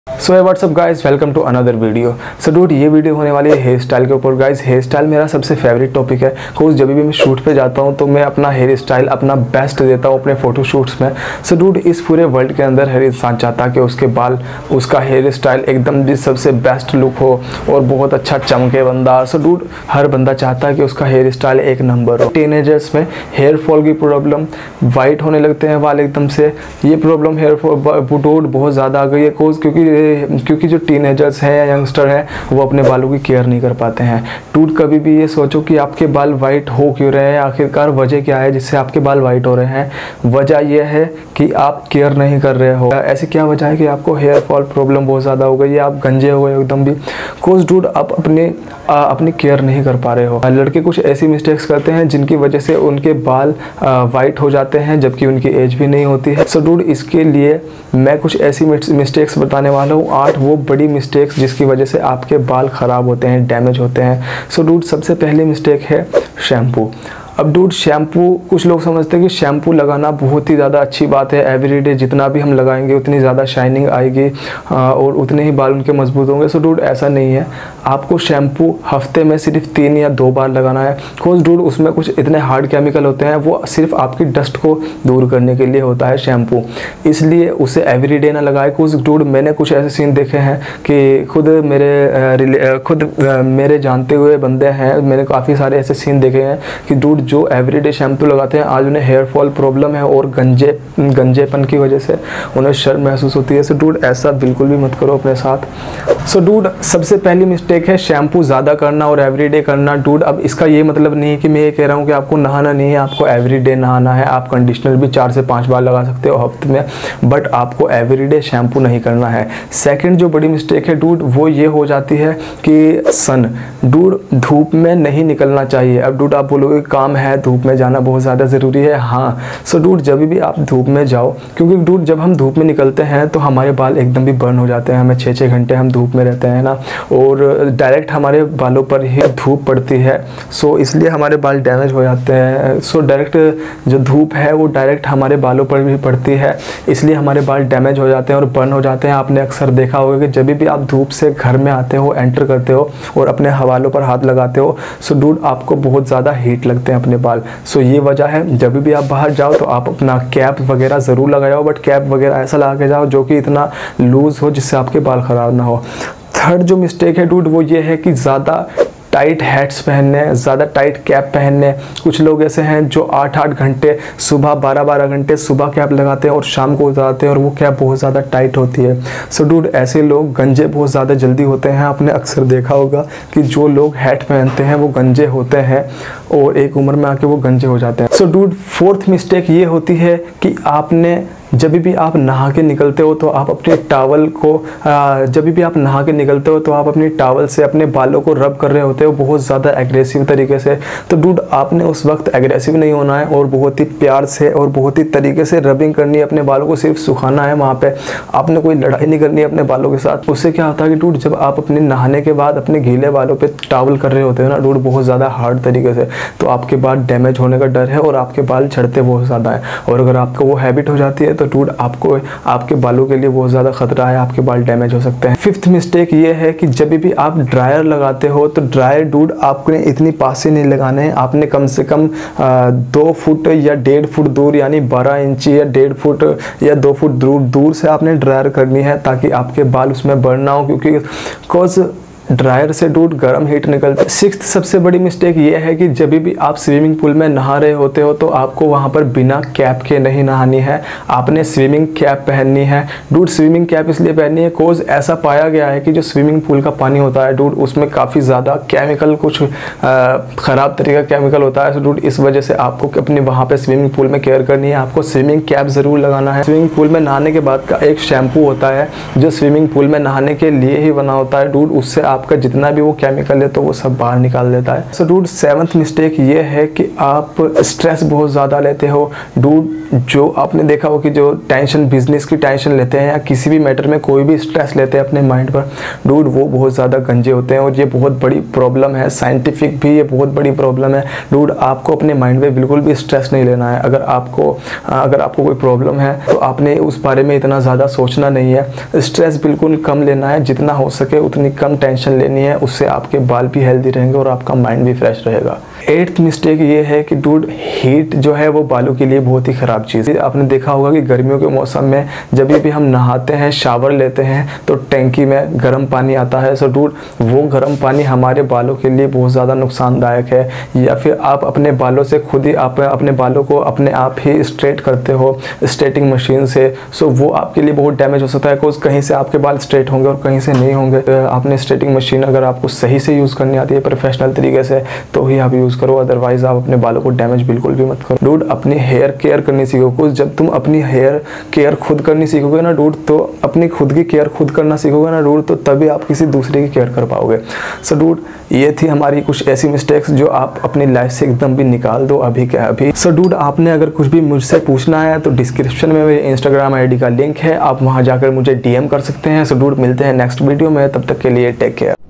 So what's up guys, welcome to another video. So dude, ये video होने वाली है हेयर स्टाइल के ऊपर। गाइस, हेयर स्टाइल मेरा सबसे फेवरेट टॉपिक है। बिकॉज जब भी मैं शूट पे जाता हूँ तो मैं अपना हेयर स्टाइल अपना बेस्ट देता हूँ अपने फोटो शूट्स में। सो डूड, इस पूरे वर्ल्ड के अंदर हर इंसान चाहता है कि उसके बाल, उसका हेयर स्टाइल एकदम भी सबसे बेस्ट लुक हो और बहुत अच्छा चमके बंदा। सो डूड, हर बंदा चाहता है कि उसका हेयर स्टाइल एक नंबर हो। टीनेजर्स में हेयर फॉल की प्रॉब्लम, वाइट होने लगते हैं बाल एकदम से, ये प्रॉब्लम हेयर फॉल बहुत ज़्यादा आ गई है। क्योंकि जो टीनेजर्स हैं या यंगस्टर हैं वो अपने बालों की केयर नहीं कर पाते हैं। टूट, कभी भी ये सोचो कि आपके बाल वाइट हो क्यों रहे हैं, आखिरकार वजह क्या है जिससे आपके बाल वाइट हो रहे हैं। वजह यह है कि आप केयर नहीं कर रहे हो। ऐसी क्या वजह है कि आपको हेयर फॉल प्रॉब्लम बहुत ज़्यादा हो गई है, आप गंजे हो गए एकदम भी। कोर्स डूड, आप अपनी केयर नहीं कर पा रहे हो। लड़के कुछ ऐसी मिस्टेक्स करते हैं जिनकी वजह से उनके बाल वाइट हो जाते हैं जबकि उनकी एज भी नहीं होती है। सो डूड, इसके लिए मैं कुछ ऐसी मिस्टेक्स बताने वाला हूँ, 8 वो बड़ी मिस्टेक्स जिसकी वजह से आपके बाल ख़राब होते हैं, डैमेज होते हैं। सो डूड, सबसे पहली मिस्टेक है शैम्पू। अब डूड, शैम्पू, कुछ लोग समझते हैं कि शैम्पू लगाना बहुत ही ज़्यादा अच्छी बात है। एवरीडे जितना भी हम लगाएंगे उतनी ज़्यादा शाइनिंग आएगी और उतने ही बाल उनके मजबूत होंगे। सो डूड, ऐसा नहीं है। आपको शैम्पू हफ्ते में सिर्फ 3 या 2 बार लगाना है। बिकॉज डूड, उसमें कुछ इतने हार्ड केमिकल होते हैं, वो सिर्फ आपकी डस्ट को दूर करने के लिए होता है शैम्पू, इसलिए उसे एवरीडे ना लगाए। कुछ डूड, मैंने कुछ ऐसे सीन देखे हैं कि खुद मेरे जानते हुए बंदे हैं, मैंने काफ़ी सारे ऐसे सीन देखे हैं कि डूड जो एवरीडे शैम्पू लगाते हैं आज उन्हें हेयर फॉल प्रॉब्लम है और गंजेपन की वजह से उन्हें शर्म महसूस होती है। सो डूड, ऐसा बिल्कुल भी मत करो अपने साथ। सो डूड, सबसे पहली मिस्टेक है शैम्पू ज़्यादा करना और एवरीडे करना। डूड, अब इसका ये मतलब नहीं है कि मैं ये कह रहा हूँ कि आपको नहाना नहीं है, आपको एवरीडे नहाना है। आप कंडीशनर भी 4 से 5 बार लगा सकते हो हफ्ते में, बट आपको एवरीडे शैम्पू नहीं करना है। सेकेंड जो बड़ी मिस्टेक है डूड, वो ये हो जाती है कि सन। डूड, धूप में नहीं निकलना चाहिए। अब डूड, आप बोलोगे काम है, धूप में जाना बहुत ज़्यादा ज़रूरी है। हाँ, सो डूड, जब भी आप धूप में जाओ, क्योंकि डूड जब हम धूप में निकलते हैं तो हमारे बाल एकदम भी बर्न हो जाते हैं। हमें 6-6 घंटे हम धूप में रहते हैं ना, और डायरेक्ट हमारे बालों पर ही धूप पड़ती है। सो इसलिए हमारे बाल डैमेज हो जाते हैं। सो डायरेक्ट जो धूप है वो डायरेक्ट हमारे बालों पर भी पड़ती है, इसलिए हमारे बाल डैमेज हो जाते हैं और बर्न हो जाते हैं। आपने अक्सर देखा होगा कि जब भी आप धूप से घर में आते हो, एंटर करते हो और अपने हवालों पर हाथ लगाते हो, सो डूड आपको बहुत ज़्यादा हीट लगते हैं अपने बाल। सो ये वजह है, जब भी आप बाहर जाओ तो आप अपना कैप वगैरह ज़रूर लगाओ, बट कैप वगैरह ऐसा लगा के जाओ जो कि इतना लूज़ हो जिससे आपके बाल ख़राब ना हो। थर्ड जो मिस्टेक है डूड, वो ये है कि ज़्यादा टाइट हैट्स पहनने, ज़्यादा टाइट कैप पहनने। कुछ लोग ऐसे हैं जो 8-8 घंटे सुबह, 12-12 घंटे सुबह कैप लगाते हैं और शाम को उतारते हैं और वो कैप बहुत ज़्यादा टाइट होती है। सो डूड, ऐसे लोग गंजे बहुत ज़्यादा जल्दी होते हैं। आपने अक्सर देखा होगा कि जो लोग हैट पहनते हैं वो गंजे होते हैं और एक उम्र में आके वो गंजे हो जाते हैं। सो डूड, फोर्थ मिस्टेक ये होती है कि आपने जब भी आप नहा के निकलते हो तो आप अपने टावल को आप अपनी टावल से अपने बालों को रब कर रहे होते हो बहुत ज़्यादा एग्रेसिव तरीके से। तो डूड, आपने उस वक्त एग्रेसिव नहीं होना है और बहुत ही प्यार से और बहुत ही तरीके से रबिंग करनी है अपने बालों को, सिर्फ सुखाना है। वहाँ पे आपने कोई लड़ाई नहीं करनी है अपने बालों के साथ। उससे क्या होता है कि डूड, जब आप अपने नहाने के बाद अपने गीले बालों पर टावल कर रहे होते हो ना डूड, बहुत ज़्यादा हार्ड तरीके से, तो आपके बाल डैमेज होने का डर है और आपके बाल झड़ते बहुत ज़्यादा है। और अगर आपको वो हैबिट हो जाती है तो डूड, आपको आपके बालों के लिए बहुत ज़्यादा खतरा है, आपके बाल डैमेज हो सकते हैं। फिफ्थ मिस्टेक ये है कि जब भी आप ड्रायर लगाते हो तो ड्रायर डूड आपने इतनी पास से नहीं लगाने हैं। आपने कम से कम 2 फुट या 1.5 फुट दूर, यानी 12 इंची या 1.5 फुट या 2 फुट दूर से आपने ड्रायर करनी है ताकि आपके बाल उसमें बर्न ना हो, क्योंकि ड्रायर से डूड गर्म हीट निकलती है। सिक्स्थ सबसे बड़ी मिस्टेक ये है कि जब भी आप स्विमिंग पूल में नहा रहे होते हो तो आपको वहाँ पर बिना कैप के नहीं नहानी है, आपने स्विमिंग कैप पहननी है। डूड, स्विमिंग कैप इसलिए पहननी है कोज ऐसा पाया गया है कि जो स्विमिंग पूल का पानी होता है डूड, उसमें काफ़ी ज़्यादा केमिकल, कुछ ख़राब तरीका केमिकल होता है। डूड, इस वजह से आपको अपने वहाँ पर स्विमिंग पूल में केयर करनी है, आपको स्विमिंग कैप ज़रूर लगाना है। स्विमिंग पूल में नहाने के बाद का एक शैम्पू होता है जो स्विमिंग पूल में नहाने के लिए ही बना होता है डूड, उससे आप आपका जितना भी वो केमिकल है तो वो सब बाहर निकाल देता है। सो डूड 7th मिस्टेक ये है कि आप स्ट्रेस बहुत ज़्यादा लेते हो। डूड जो आपने देखा हो कि जो टेंशन, बिजनेस की टेंशन लेते हैं या किसी भी मैटर में कोई भी स्ट्रेस लेते हैं अपने माइंड पर, डूड वो बहुत ज़्यादा गंजे होते हैं और ये बहुत बड़ी प्रॉब्लम है। साइंटिफिक भी ये बहुत बड़ी प्रॉब्लम है। डूड आपको अपने माइंड में बिल्कुल भी स्ट्रेस नहीं लेना है। अगर आपको कोई प्रॉब्लम है तो आपने उस बारे में इतना ज़्यादा सोचना नहीं है। स्ट्रेस बिल्कुल कम लेना है, जितना हो सके उतनी कम टेंशन लेनी है। उससे आपके बाल भी हेल्दी रहेंगे और आपका माइंड भी फ्रेश रहेगा। 8th मिस्टेक ये है कि डूड हीट जो है वो बालों के लिए बहुत ही ख़राब चीज़ है। आपने देखा होगा कि गर्मियों के मौसम में जब भी हम नहाते हैं, शावर लेते हैं तो टैंकी में गर्म पानी आता है। सो डूड वो गर्म पानी हमारे बालों के लिए बहुत ज़्यादा नुकसानदायक है। या फिर आप अपने बालों से खुद ही आप अपने बालों को अपने आप ही स्ट्रेट करते हो स्ट्रेटिंग मशीन से, सो वो आपके लिए बहुत डैमेज हो सकता है। बिकॉज कहीं से आपके बाल स्ट्रेट होंगे और कहीं से नहीं होंगे। आपने स्ट्रेटिंग मशीन अगर आपको सही से यूज़ करनी आती है प्रोफेशनल तरीके से तो ही आप यूज़ करो, अदरवाइज आप अपने बालों को डैमेज बिल्कुल भी मत करो। डूड अपनी हेयर केयर करनी सीखो। कुछ जब तुम अपनी हेयर केयर खुद करनी सीखोगे ना डूड, तो अपनी खुद की केयर खुद करना सीखोगे ना डूड, तो तभी आप किसी दूसरे की केयर कर पाओगे। सो डूड ये थी हमारी कुछ ऐसी मिस्टेक्स जो आप अपनी लाइफ से एकदम भी निकाल दो अभी के अभी। सो डूड आपने अगर कुछ भी मुझसे पूछना है तो डिस्क्रिप्शन में मेरे इंस्टाग्राम आईडी का लिंक है, आप वहां जाकर मुझे DM कर सकते हैं। सो डूड मिलते हैं नेक्स्ट वीडियो में, तब तक के लिए टेक केयर।